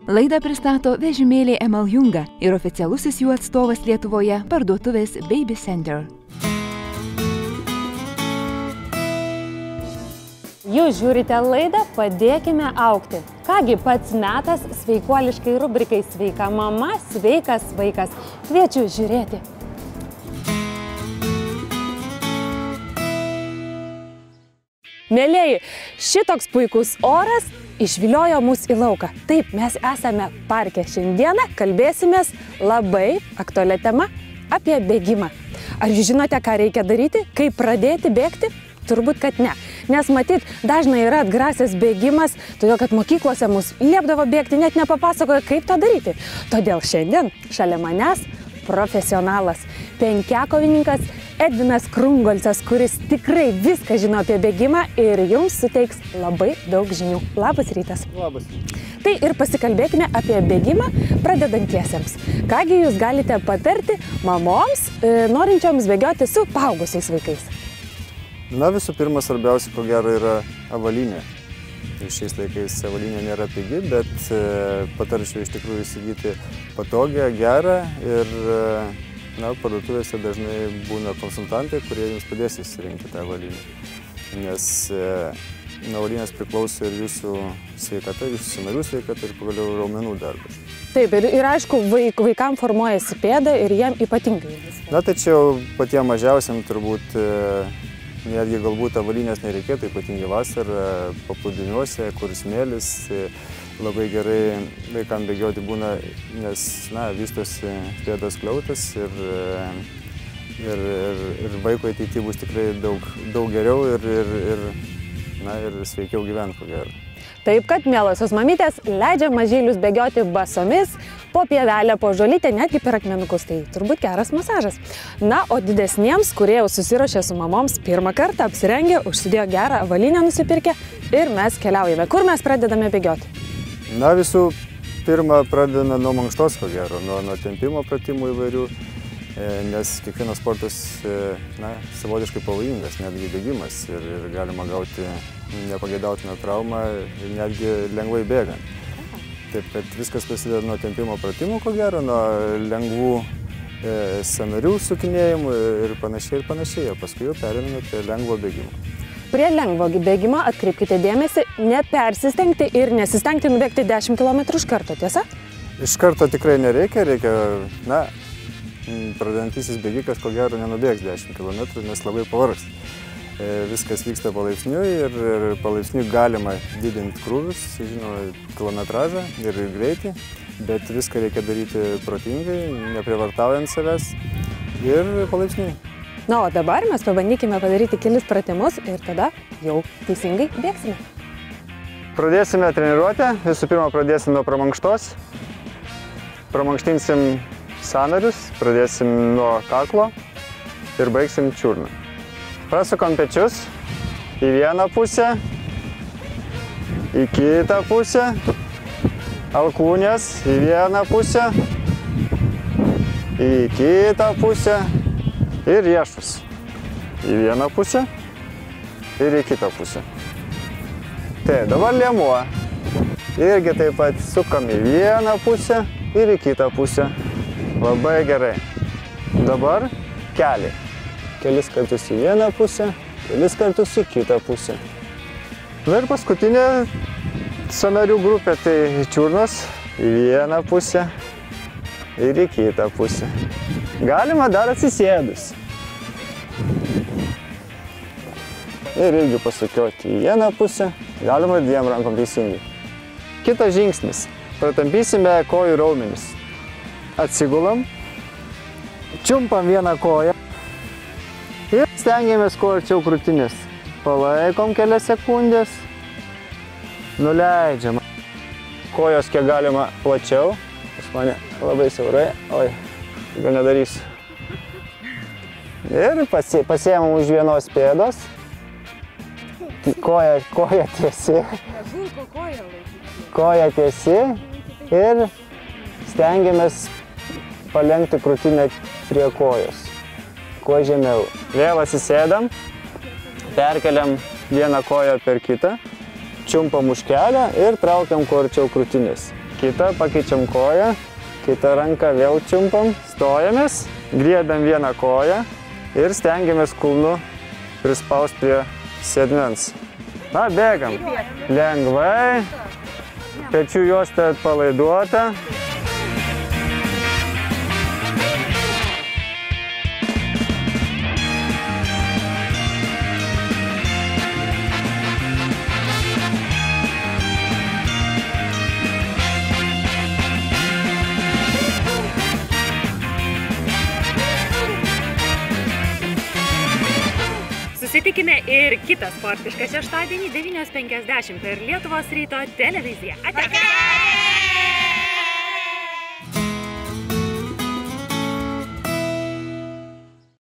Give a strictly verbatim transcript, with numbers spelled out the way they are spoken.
Laidą pristato vežimėliai Emal Junga ir oficialusis jų atstovas Lietuvoje parduotuvės Baby Center. Jūs žiūrite laidą Padėkime augti. Kągi pats metas sveikuoliškai rubrikai Sveika mama, sveikas vaikas. Kviečiu žiūrėti. Mielieji, šitoks puikus oras išviliojo mus į lauką. Taip, mes esame parke. Šiandieną kalbėsimės labai aktualią temą apie bėgimą. Ar jūs žinote, ką reikia daryti, kaip pradėti bėgti? Turbūt, kad ne. Nes matyt, dažnai yra atgrasęs bėgimas, todėl kad mokyklose mus liepdavo bėgti, net nepapasakoja, kaip tą daryti. Todėl šiandien šalia manęs profesionalas, penkiakovininkas Edvinas Krungolcas, kuris tikrai viską žino apie bėgimą ir jums suteiks labai daug žinių. Labas rytas. Labas. Tai ir pasikalbėkime apie bėgimą pradedantiesiems. Kągi jūs galite patarti mamoms, e, norinčioms bėgioti su paaugusiais vaikais? Na, visų pirma, svarbiausia, ko gero, yra avalynė. Šiais laikais avalynė nėra pigi, bet e, patarčiau iš tikrųjų įsigyti patogią, gerą ir e, na, parduotuvėse dažnai būna konsultantai, kurie jums padės įsirinkti tą avalynę. Nes e, nuo avalynės priklauso ir jūsų sveikata, jūsų sąnarių sveikata ir pagaliau raumenų darbas. Taip, ir, ir aišku, vaik, vaikam formuojasi pėda ir jiem ypatingai. Na, tačiau patiem mažiausiam turbūt e, netgi galbūt avalynės nereikėtų, ypatingai vasarą, paplūdimiuose, kur smėlis, labai gerai vaikams bėgioti būna, nes, na, vystosi pėdos skliautas ir, ir, ir, ir vaiko ateityje bus tikrai daug, daug geriau ir, ir, ir, na, ir sveikiau gyventi, ko gero. Taip, kad mielosios mamytės leidžia mažylius bėgioti basomis, po pievelę, po žolytę, netgi per akmenukus. Tai turbūt geras masažas. Na, o didesniems, kurie jau susiruošė su mamoms pirmą kartą, apsirengė, užsidėjo gerą avalynę nusipirkę ir mes keliaujame. Kur mes pradedame bėgioti? Na, visų pirma, pradedame nuo mankštos, ko gero, nuo, nuo tempimo pratimų įvairių, nes kiekvienas sportas, na, savotiškai pavojingas, netgi bėgimas ir, ir galima gauti nepageidautiną traumą ir netgi lengvai bėgant. Taip, kad viskas prasideda nuo tempimo pratimų, ko gero, nuo lengvų e, sąnarių sukinėjimų ir panašiai ir panašiai, o paskui jau pereiname prie lengvo bėgimo. Prie lengvo bėgimo atkreipkite dėmesį, nepersistengti ir nesistengti nubėgti dešimt kilometrų iš karto, tiesa? Iš karto tikrai nereikia, reikia, na, pradedantysis bėgikas, ko gero, nenubėgs dešimt kilometrų, nes labai pavargs. Viskas vyksta palaipsniui ir, ir palaipsniui galima didinti krūvius, žinoma, kilometražą ir greitį, bet viską reikia daryti protingai, neprievartaujant savęs ir palaipsniui. Na, o dabar mes pabandykime padaryti kelis pratimus ir tada jau teisingai bėgsime. Pradėsime treniruotę. Visų pirma, pradėsim nuo pramankštos. Pramankštinsim sąnarius, pradėsim nuo kaklo ir baigsim čiurną. Prasukam pečius į vieną pusę, į kitą pusę, alkūnės į vieną pusę, į kitą pusę ir riešus į vieną pusę ir į kitą pusę. Tai dabar liemuo. Irgi taip pat sukam į vieną pusę ir į kitą pusę. Labai gerai. Dabar keliai. Kelis kartus į vieną pusę, kelis kartus į kitą pusę. Na ir paskutinė sąnarių grupė, tai čiurnos į vieną pusę ir į kitą pusę. Galima dar atsisėdus. Ir irgi pasukioti į vieną pusę, galima dviem rankom teisingai. Kitas žingsnis. Pratampysime kojų raumenis. Atsigulam, čiumpam vieną koją. Ir stengiamės kuo arčiau krūtinės. Palaikom kelias sekundės. Nuleidžiam. Kojos kiek galima plačiau. Pas mane labai siaurai. Oi, gal nedarysiu. Ir pasiėmam už vienos pėdos. Koja, koja tiesi. Koja tiesi. Ir stengiamės palenkti krūtinę prie kojos. Kuo žemiau. Vėl atsisėdam, perkeliam vieną koją per kitą, čiumpam už kelią ir traukiam kuo arčiau krūtinės. kitą, pakeičiam koją, kitą ranką vėl čiumpam, stojamės, griebiam vieną koją ir stengiamės kulnu prispausti prie sėdmens. Na, bėgam. Lengvai, pečių juosta atpalaiduota. Susitikime ir kitą sportišką šeštadienį devynios penkiasdešimt per Lietuvos ryto televiziją. Ate!